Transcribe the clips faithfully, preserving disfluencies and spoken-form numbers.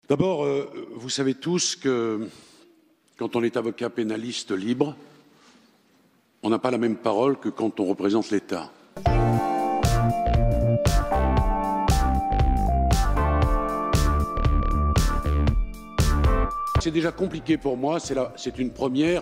D'abord, euh, vous savez tous que quand on est avocat pénaliste libre, on n'a pas la même parole que quand on représente l'État. C'est déjà compliqué pour moi, c'est la- c'est une première.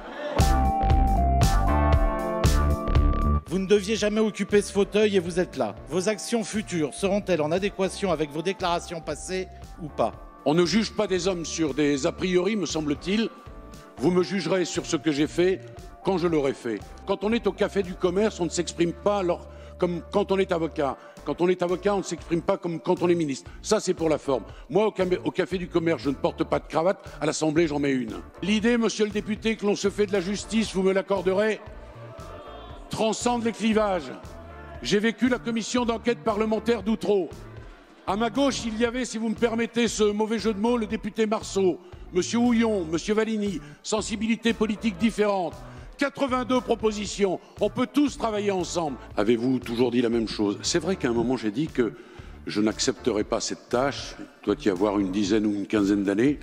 Vous ne deviez jamais occuper ce fauteuil et vous êtes là. Vos actions futures seront-elles en adéquation avec vos déclarations passées ou pas? On ne juge pas des hommes sur des a priori, me semble-t-il. Vous me jugerez sur ce que j'ai fait quand je l'aurai fait. Quand on est au café du commerce, on ne s'exprime pas alors, comme quand on est avocat. Quand on est avocat, on ne s'exprime pas comme quand on est ministre. Ça, c'est pour la forme. Moi, au, cam- au café du commerce, je ne porte pas de cravate. À l'Assemblée, j'en mets une. L'idée, monsieur le député, que l'on se fait de la justice, vous me l'accorderez, transcende les clivages. J'ai vécu la commission d'enquête parlementaire d'Outreau. À ma gauche, il y avait, si vous me permettez ce mauvais jeu de mots, le député Marceau, monsieur Houillon, monsieur Valigny, sensibilités politiques différentes, quatre-vingt-deux propositions, on peut tous travailler ensemble. Avez-vous toujours dit la même chose? C'est vrai qu'à un moment, j'ai dit que je n'accepterais pas cette tâche, il doit y avoir une dizaine ou une quinzaine d'années.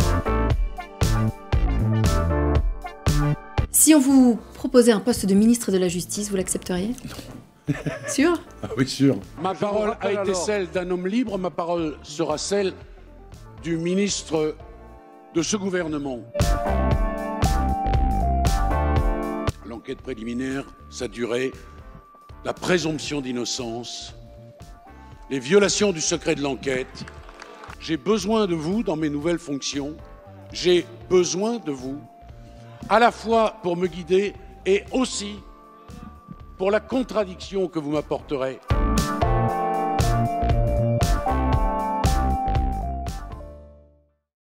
Si on vous proposait un poste de ministre de la Justice, vous l'accepteriez? Sûr? Ah oui, sûr. Ma parole a été celle d'un homme libre, ma parole sera celle du ministre de ce gouvernement. L'enquête préliminaire, sa durée, la présomption d'innocence, les violations du secret de l'enquête. J'ai besoin de vous dans mes nouvelles fonctions. J'ai besoin de vous, à la fois pour me guider et aussi pour la contradiction que vous m'apporterez.